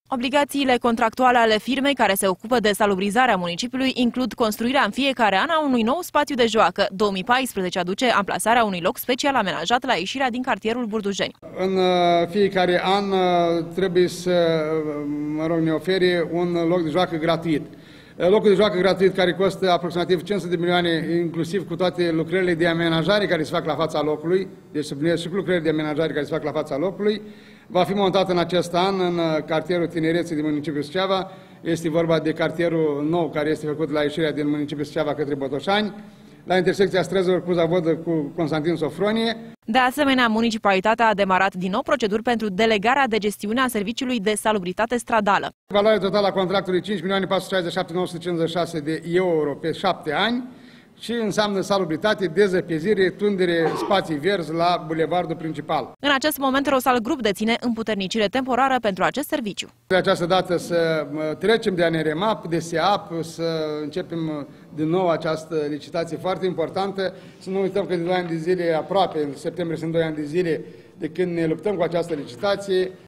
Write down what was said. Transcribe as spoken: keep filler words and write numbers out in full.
Obligațiile contractuale ale firmei care se ocupă de salubrizarea municipiului includ construirea în fiecare an a unui nou spațiu de joacă. două mii paisprezece aduce amplasarea unui loc special amenajat la ieșirea din cartierul Burdujeni. În fiecare an trebuie să, mă rog, ne ofere un loc de joacă gratuit. Locul de joacă gratuit care costă aproximativ cinci sute de milioane, inclusiv cu toate lucrările de amenajare care se fac la fața locului, deci subliniez și cu lucrările de amenajare care se fac la fața locului, va fi montat în acest an în cartierul Tinereței din municipiul Suceava. Este vorba de cartierul nou care este făcut la ieșirea din municipiul Suceava către Botoșani, la intersecția străzilor Cuza-Vodă cu Constantin Sofronie. De asemenea, municipalitatea a demarat din nou proceduri pentru delegarea de gestiune a serviciului de salubritate stradală. Valoarea totală a contractului cinci milioane patru sute șaizeci și șapte mii nouă sute cincizeci și șase de euro pe șapte ani și înseamnă salubritate, dezăpezire, tundere, spații verzi la bulevardul principal. În acest moment, Rosal Group deține împuternicire temporară pentru acest serviciu. De această dată să trecem de A N R M A P, de S E A P, să începem din nou această licitație foarte importantă. Să nu uităm că de doi ani de zile, aproape, în septembrie sunt doi ani de zile de când ne luptăm cu această licitație.